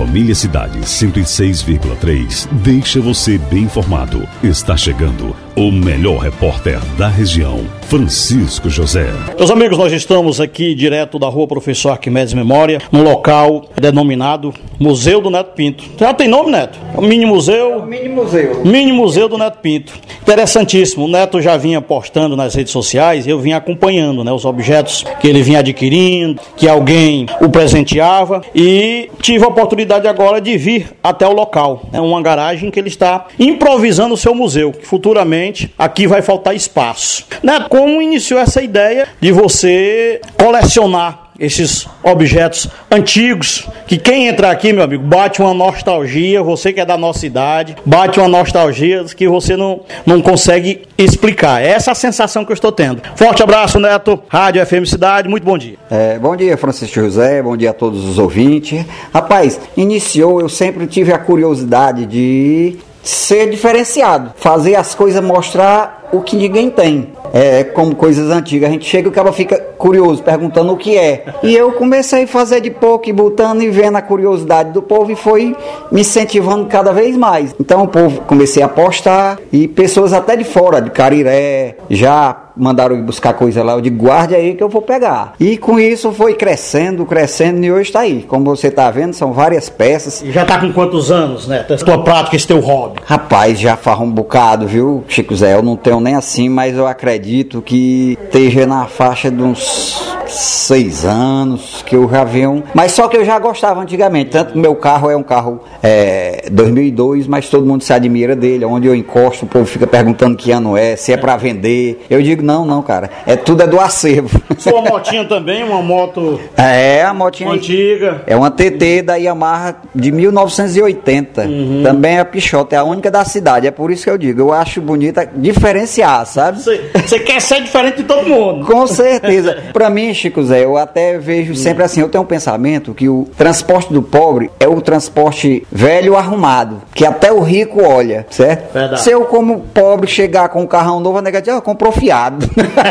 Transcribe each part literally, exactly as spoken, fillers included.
Família Cidade cento e seis vírgula três deixa você bem informado. Está chegando o melhor repórter da região, Francisco José. Meus amigos, nós estamos aqui direto da rua Professor Arquimedes Memória, num local denominado Museu do Neto Pinto. Já tem nome, Neto? É o Mini Museu. É o Mini Museu. Mini Museu do Neto Pinto. Interessantíssimo. O Neto já vinha postando nas redes sociais e eu vinha acompanhando, né, os objetos que ele vinha adquirindo, que alguém o presenteava, e tive a oportunidade agora de vir até o local. É uma garagem que ele está improvisando o seu museu, que futuramente aqui vai faltar espaço. Neto, como iniciou essa ideia de você colecionar esses objetos antigos, que quem entra aqui, meu amigo, bate uma nostalgia, você que é da nossa idade, bate uma nostalgia que você não, não consegue explicar. Essa é a sensação que eu estou tendo. Forte abraço, Neto, Rádio F M Cidade, muito bom dia. É, bom dia, Francisco José, bom dia a todos os ouvintes. Rapaz, iniciou, eu sempre tive a curiosidade de ser diferenciado, fazer as coisas, mostrar o que ninguém tem. É como coisas antigas, a gente chega e o cara fica curioso, perguntando o que é. E eu comecei a fazer de pouco e botando e vendo a curiosidade do povo e foi me incentivando cada vez mais. Então o povo, comecei a postar e pessoas até de fora, de Cariré, já mandaram ir buscar coisa lá, eu digo, guarde aí que eu vou pegar. E com isso foi crescendo, crescendo e hoje está aí. Como você está vendo, são várias peças. E já está com quantos anos, né? Essa tua prática, esse teu hobby? Rapaz, já faz um bocado, viu, Chico Zé? Eu não tenho nem assim, mas eu acredito que esteja na faixa de uns seis anos que eu já venho. Mas só que eu já gostava antigamente. Tanto que meu carro é um carro é, dois mil e dois, mas todo mundo se admira dele. Onde eu encosto, o povo fica perguntando que ano é, se é para vender. Eu digo, não, não, cara. É tudo é do acervo. Sua motinha também, uma moto é, a motinha antiga. É uma T T da Yamaha de mil novecentos e oitenta. Uhum. Também é Pichote, é a única da cidade. É por isso que eu digo, eu acho bonita diferenciar, sabe? Você quer ser diferente de todo mundo. Com certeza. Pra mim, Chico Zé, eu até vejo sempre assim, eu tenho um pensamento que o transporte do pobre é o transporte velho arrumado, que até o rico olha, certo? Verdade. Se eu, como pobre, chegar com um carrão novo, a nega diz, ah, comprou fiado.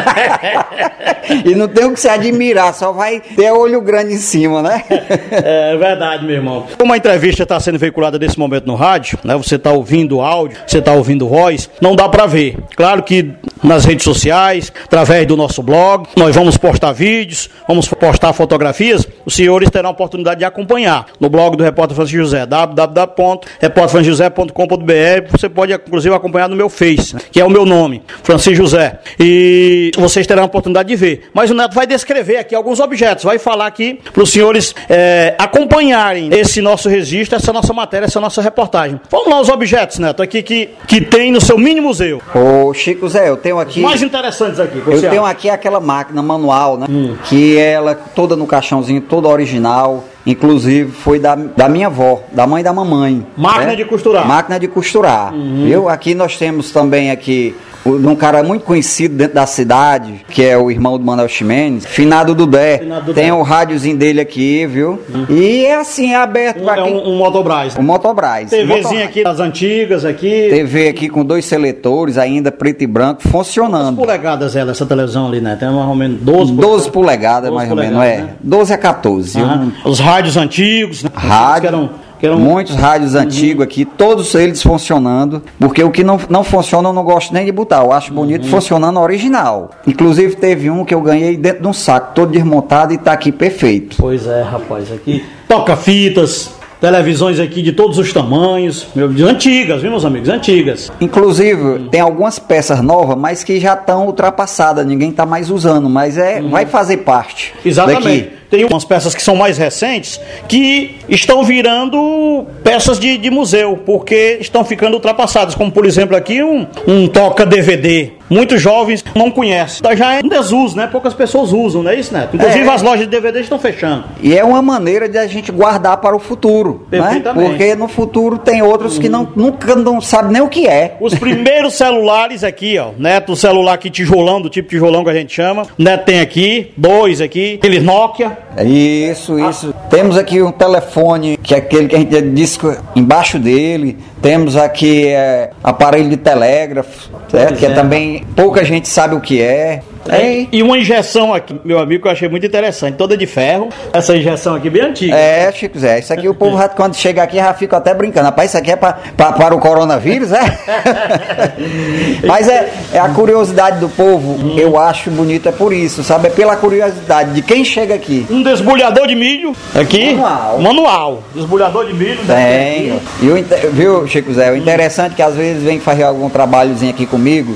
E não tem o que se admirar, só vai ter olho grande em cima, né? É verdade, meu irmão. Como a entrevista está sendo veiculada nesse momento no rádio, né? Você está ouvindo áudio, você está ouvindo voz, não dá para ver. Claro que nas redes sociais, através do nosso blog, nós vamos postar vídeos, vamos postar fotografias, os senhores terão a oportunidade de acompanhar no blog do Repórter Francisco José, w w w ponto repórter francisco josé ponto com ponto b r. Você pode, inclusive, acompanhar no meu Face, né? Que é o meu nome, Francisco José. E vocês terão a oportunidade de ver. Mas o Neto vai descrever aqui alguns objetos, vai falar aqui para os senhores é, acompanharem esse nosso registro, essa nossa matéria, essa nossa reportagem. Vamos lá os objetos, Neto, aqui que, que tem no seu mini museu. Ô, Chico Zé, eu tenho aqui... Os mais interessantes aqui. Eu tenho acha? aqui aquela máquina manual, né? Hum. Que ela toda no caixãozinho, toda original. Inclusive foi da, da minha avó, da mãe da mamãe. Máquina né? de costurar. Máquina de costurar. Uhum. Viu? Aqui nós temos também aqui um cara muito conhecido dentro da cidade, que é o irmão do Manuel Ximenes, Finado Dudé. Finado Dudé. Tem o rádiozinho dele aqui, viu? Uhum. E é assim, é aberto um, para quem... É um, um Motobras. Um Motobras. TVzinha aqui das antigas aqui. T V aqui com dois seletores, ainda preto e branco, funcionando. Quantas polegadas ela, essa televisão ali, né? Tem mais ou menos doze polegadas. doze polegadas, mais polegadas, ou menos, é. Né? doze a quatorze. Uhum. Os rádios antigos, né? Rádio. Que eram... Um... Muitos rádios uhum. antigos aqui, todos eles funcionando, porque o que não, não funciona eu não gosto nem de botar, eu acho bonito uhum. funcionando original. Inclusive teve um que eu ganhei dentro de um saco, todo desmontado e tá aqui perfeito. Pois é, rapaz, aqui toca-fitas, televisões aqui de todos os tamanhos, antigas, viu, meus amigos? Antigas. Inclusive, uhum. tem algumas peças novas, mas que já estão ultrapassadas, ninguém está mais usando, mas é, uhum. vai fazer parte. Exatamente. Daqui. Tem umas peças que são mais recentes que estão virando peças de, de museu, porque estão ficando ultrapassadas, como por exemplo aqui um, um toca-D V D. Muitos jovens não conhecem. Já é um desuso, né? Poucas pessoas usam, não é isso, Neto? Inclusive é. as lojas de D V D estão fechando. E é uma maneira de a gente guardar para o futuro, né? Porque no futuro tem outros que não, nunca não sabem nem o que é. Os primeiros celulares aqui, ó. Neto, o celular aqui tijolão, do tipo tijolão que a gente chama. Neto tem aqui, dois aqui. Aqueles Nokia. Isso, isso. Ah. Temos aqui um telefone, que é aquele que a gente disco embaixo dele. Temos aqui é, aparelho de telégrafo, certo? Que é também pouca gente sabe o que é. É. E uma injeção aqui, meu amigo, que eu achei muito interessante, toda de ferro. Essa injeção aqui bem antiga. É, Chico Zé, isso aqui o povo já, quando chega aqui já fica até brincando. Rapaz, isso aqui é pra, pra, para o coronavírus, é? Mas é, é a curiosidade do povo, hum. eu acho bonito, é por isso, sabe? É pela curiosidade de quem chega aqui. Um desbulhador de milho aqui. Manual. Manual. Desbulhador de milho. Tem. E o, viu, Chico Zé, o interessante é que às vezes vem fazer algum trabalhozinho aqui comigo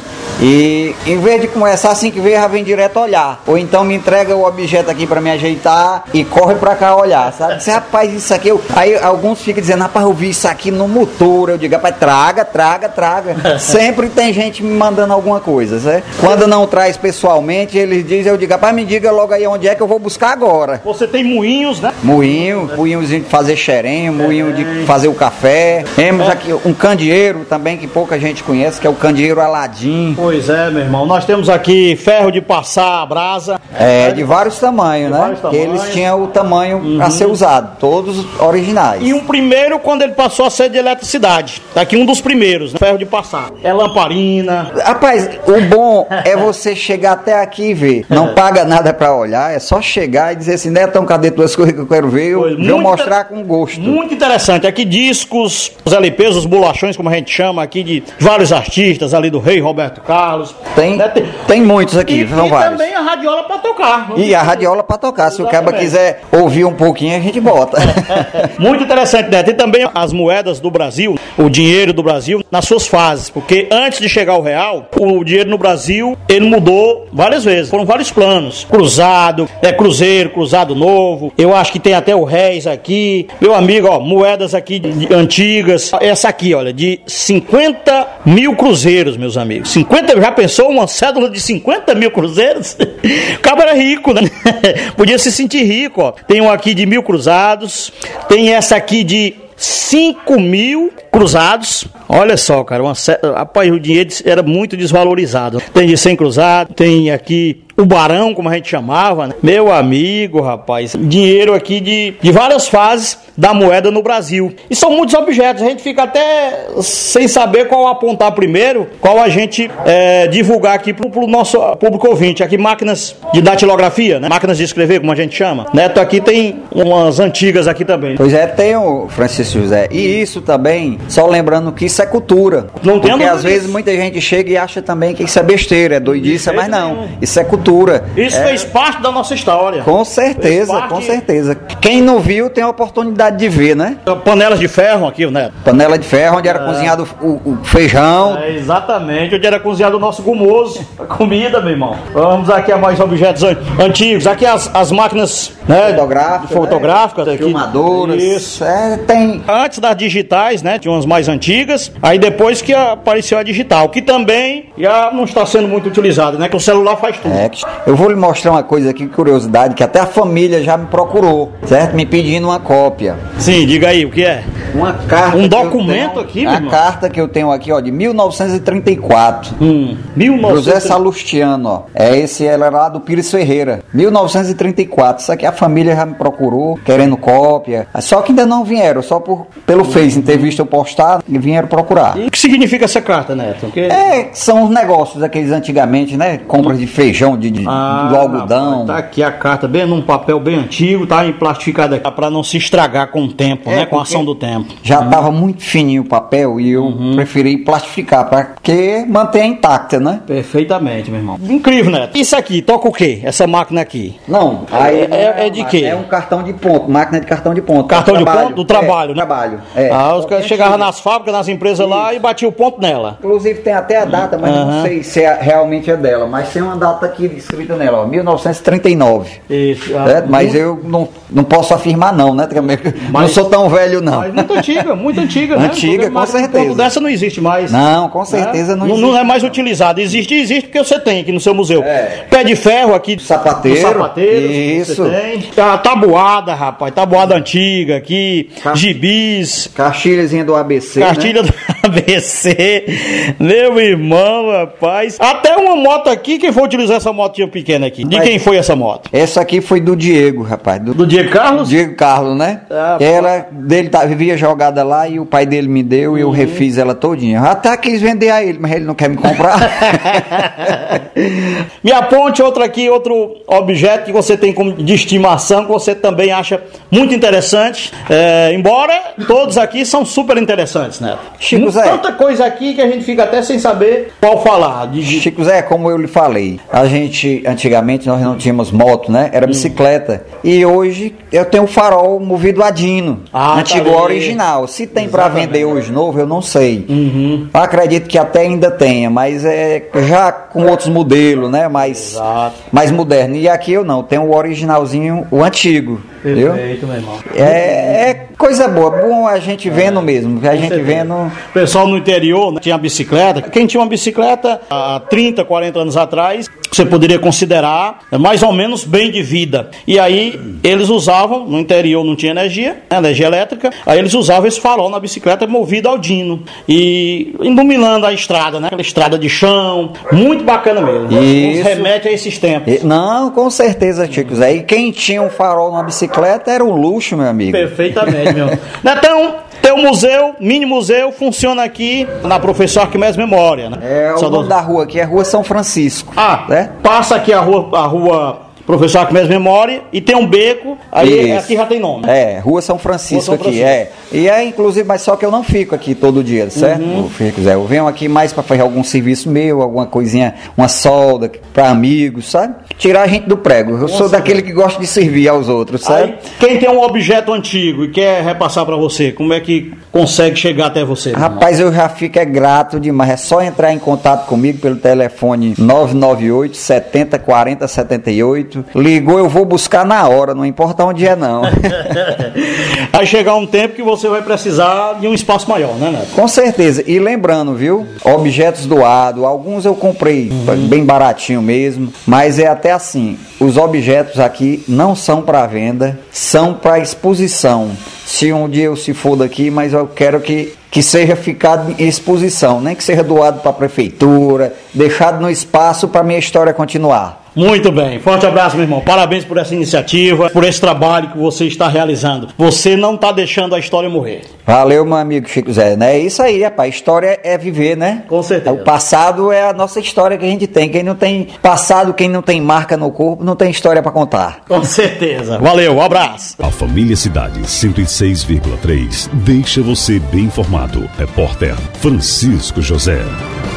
e em vez de começar assim que vem, já vem direto olhar. Ou então me entrega o objeto aqui pra me ajeitar e corre pra cá olhar, sabe? Você, rapaz, isso aqui... Eu... Aí alguns ficam dizendo, rapaz, eu vi isso aqui no motor. Eu digo, rapaz, traga, traga, traga. Sempre tem gente me mandando alguma coisa, certo? Quando não traz pessoalmente, eles dizem, eu digo, rapaz, me diga logo aí onde é que eu vou buscar agora. Você tem moinhos, né? Moinho, moinhozinho de fazer xerém, moinho de fazer o café. Temos aqui um candeeiro também, que pouca gente conhece, que é o candeeiro Aladim. Pois é, meu irmão. Nós temos aqui ferro de passar a brasa. É, de vários tamanhos, de né? Vários tamanhos. Eles tinham o tamanho uhum. a ser usado, todos originais. E um primeiro quando ele passou a ser de eletricidade. Tá aqui um dos primeiros, né? Ferro de passar. É lamparina. Rapaz, o bom é você chegar até aqui e ver. Não paga nada pra olhar, é só chegar e dizer assim, Netão, cadê tuas coisas que eu quero ver? Eu vou mostrar com gosto. Muito interessante. Aqui discos, os L Ps, os bolachões, como a gente chama aqui, de vários artistas ali do Rei Roberto Carlos. Tem, né? tem, tem muitos aqui, e, são e vários. E também a radiola pra tocar. E a radiola pra tocar. Se Exatamente. O cara quiser ouvir um pouquinho, a gente bota. Muito interessante, né? Tem também as moedas do Brasil, o dinheiro do Brasil, nas suas fases. Porque antes de chegar ao real, o dinheiro no Brasil, ele mudou várias vezes. Foram vários planos. Cruzado, é cruzeiro, cruzado novo. Eu acho que tem até o réis aqui. Meu amigo, ó, moedas aqui de, antigas. Essa aqui, olha, de cinquenta mil cruzeiros, meus amigos. cinquenta, já pensou uma cédula de cinquenta mil cruzeiros? O cabo era rico, né? Podia se sentir rico, ó. Tem um aqui de mil cruzados. Tem essa aqui de cinco mil cruzados. Olha só, cara, uma, rapaz, o dinheiro era muito desvalorizado. Tem de cem cruzados, tem aqui o barão, como a gente chamava, né? Meu amigo, rapaz, dinheiro aqui de, de várias fases da moeda no Brasil. E são muitos objetos, a gente fica até sem saber qual apontar primeiro, qual a gente é, divulgar aqui pro, pro nosso público ouvinte. Aqui máquinas de datilografia, né? Máquinas de escrever, como a gente chama. Neto, aqui tem umas antigas aqui também. Pois é, tem o Francisco José. E isso também, só lembrando que isso é cultura. Não tem. Porque às vezes disso. Muita gente chega e acha também que isso é besteira, é doidice, mas não. Nenhum. Isso é cultura. Isso é... fez parte da nossa história. Com certeza, parte... com certeza. Quem não viu tem a oportunidade de ver, né? Panelas de ferro aqui, né? Panela de ferro, onde era é. cozinhado o, o feijão. É, exatamente, onde era cozinhado o nosso gumoso, a comida, meu irmão. Vamos aqui a mais objetos antigos. Aqui as, as máquinas, né? Fotográficas. Fotográficas. Né? Aqui. Filmadoras. Isso. É, tem. Antes das digitais, né? Tinha umas mais antigas. Aí depois que apareceu a digital, que também já não está sendo muito utilizada, né? Que o celular faz tudo. É, eu vou lhe mostrar uma coisa aqui, curiosidade, que até a família já me procurou, certo? Me pedindo uma cópia. Sim, diga aí, o que é? Uma carta. Um documento aqui, meu A irmão? carta que eu tenho aqui, ó, de mil novecentos e trinta e quatro. Hum, mil e novecentos... José Salustiano, ó. É esse, ela era lá do Pires Ferreira. mil novecentos e trinta e quatro. Isso aqui a família já me procurou, querendo cópia. Só que ainda não vieram, só por, pelo Face, ter visto eu postar, e vieram procurar. E o que significa essa carta, Neto? Que... É, são os negócios daqueles antigamente, né? Compras de feijão, de, de ah, do algodão. Rapaz, tá aqui a carta, bem num papel bem antigo, tá plastificada aqui, pra não se estragar com o tempo, é, né? Com a ação do tempo. Já hum. tava muito fininho o papel e eu uhum. preferi plastificar, porque manter intacta, né? Perfeitamente, meu irmão. Incrível, Neto. Isso aqui, toca o quê? Essa máquina aqui? Não, aí é, é, é de quê? É um cartão de ponto, máquina de cartão de ponto. Cartão de ponto? Do trabalho, é, né? Trabalho, é. Ah, os caras chegavam nas fábricas, nas empresas Isso. lá e batiam o ponto nela. Inclusive tem até a data, mas uhum. não sei se é, realmente é dela, mas tem uma data aqui escrita nela, ó, mil novecentos e trinta e nove. Isso. Ah, é, mas muito... eu não, não posso afirmar não, né? Mas, não sou tão velho não. Mas muito antiga, muito antiga, né? Antiga, com certeza. Ponto dessa não existe mais. Não, com certeza né? não existe. Não, não é mais não. utilizado. Existe, existe porque você tem aqui no seu museu. É. Pé de ferro aqui. Sapateiro. Sapateiro. Isso. Tem. A tabuada, rapaz. Tabuada antiga aqui. Ca... Gibis. Caixilhazinha do do A B C, Cartilha né? do A B C. Meu irmão, rapaz. Até uma moto aqui, quem foi utilizar essa motinha pequena aqui? De Mas quem foi essa moto? Essa aqui foi do Diego, rapaz. Do, Do Diego Carlos? Diego Carlos, né? Ah, ela dele tá, vivia jogada lá e o pai dele me deu uhum. e eu refiz ela todinha. Eu até quis vender a ele, mas ele não quer me comprar. Me aponte outra aqui, outro objeto que você tem como de estimação, que você também acha muito interessante. É, embora todos aqui são super interessantes, né? Chico Zé. Tanta coisa aqui que a gente fica até sem saber qual falar. De... Chico Zé, como eu lhe falei, a gente, antigamente nós não tínhamos moto, né? Era bicicleta. Hum. E hoje eu tenho um farol movido a dino, ah, antigo tá original. Se tem para vender hoje novo, eu não sei. Uhum. Eu acredito que até ainda tenha, mas é já com outros modelos, né? Mais, mais moderno. E aqui eu não, tenho o originalzinho, o antigo. Perfeito, meu irmão. É, é coisa boa, bom a gente vendo é, mesmo, a gente vendo... O pessoal no interior, né, tinha bicicleta. Quem tinha uma bicicleta há trinta, quarenta anos atrás, você poderia considerar mais ou menos bem de vida. E aí eles usavam, no interior não tinha energia, né, energia elétrica, aí eles usavam esse farol na bicicleta movido ao dino. E iluminando a estrada, né? Aquela estrada de chão, muito bacana mesmo. Isso. Nos remete a esses tempos. Não, com certeza, Chico Zé. E quem tinha um farol numa bicicleta era um luxo, meu amigo. Perfeitamente, meu. Então, tem um museu, mini museu, funciona aqui na Professor Arquimedes Memória, né? É, o nome da rua aqui é Rua São Francisco. Ah, né? Passa aqui a rua, a rua Professor Arquimedes Memória e tem um beco, aí Isso. aqui já tem nome. É, Rua São Francisco, Rua São Francisco aqui, é. E é inclusive, mas só que eu não fico aqui todo dia, certo? Uhum. Eu, eu venho aqui mais para fazer algum serviço meu, alguma coisinha, uma solda para amigos, sabe? Tirar a gente do prego. Eu Nossa, sou daquele que gosta de servir aos outros, sabe? Aí, quem tem um objeto antigo e quer repassar para você, como é que consegue chegar até você? Rapaz, eu já fico é grato demais. É só entrar em contato comigo pelo telefone nove nove oito, setenta, quarenta, setenta e oito. Ligou, eu vou buscar na hora, não importa onde é não. Vai chegar um tempo que você vai precisar de um espaço maior, né, Neto? Com certeza. E lembrando, viu? Objetos doados, alguns eu comprei uhum. bem baratinho mesmo, mas é até assim, os objetos aqui não são para venda, são para exposição. Se um dia eu se for daqui, mas eu quero que, que seja ficado em exposição, nem que seja doado para a prefeitura, deixado no espaço para a minha história continuar. Muito bem, forte abraço, meu irmão. Parabéns por essa iniciativa, por esse trabalho que você está realizando. Você não está deixando a história morrer. Valeu, meu amigo Chico Zé, né? É isso aí, rapaz. História é viver, né? Com certeza. O passado é a nossa história que a gente tem. Quem não tem passado, quem não tem marca no corpo, não tem história para contar. Com certeza. Valeu, um abraço. A Família Cidade cento e seis vírgula três deixa você bem informado. Repórter Francisco José.